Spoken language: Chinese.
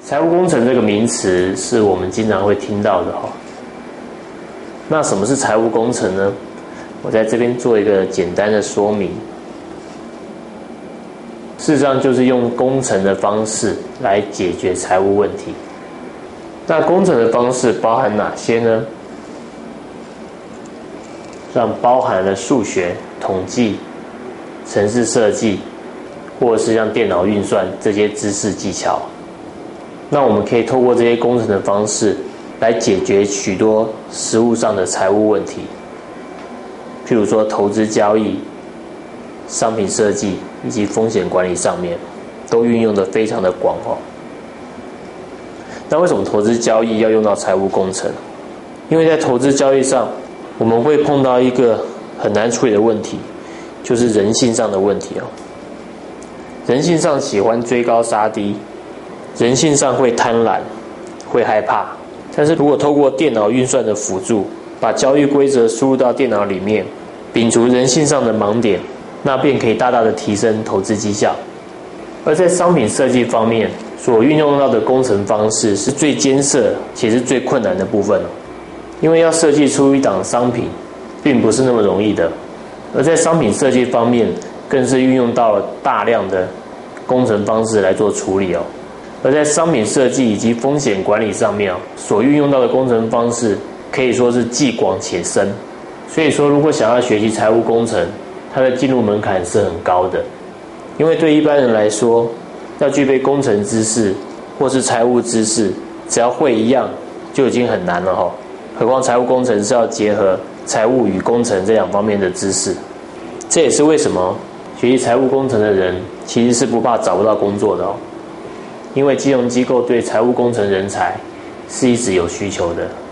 财务工程这个名词是我们经常会听到的哈。那什么是财务工程呢？我在这边做一个简单的说明。事实上就是用工程的方式来解决财务问题。那工程的方式包含哪些呢？像包含了数学、统计、程式设计，或者是像电脑运算这些知识技巧。那我们可以透过这些工程的方式来解决许多实务上的财务问题，譬如说投资交易、商品设计以及风险管理上面，都运用得非常的广哦。那为什么投资交易要用到财务工程？因为在投资交易上，我们会碰到一个很难处理的问题，就是人性上的问题哦。人性上喜欢追高杀低，人性上会贪婪，会害怕。但是如果透过电脑运算的辅助，把交易规则输入到电脑里面，摒除人性上的盲点，那便可以大大的提升投资绩效。而在商品设计方面，所运用到的工程方式是最艰涩且是最困难的部分哦。因为要设计出一档商品，并不是那么容易的。而在商品设计方面，更是运用到了大量的工程方式来做处理哦。而在商品设计以及风险管理上面所运用到的工程方式，可以说是既广且深。所以说，如果想要学习财务工程，它的进入门槛是很高的。因为对一般人来说，要具备工程知识或是财务知识，只要会一样就已经很难了哈。何况财务工程是要结合财务与工程这两方面的知识。这也是为什么学习财务工程的人其实是不怕找不到工作的哦。因为金融机构对财务工程人才是一直有需求的。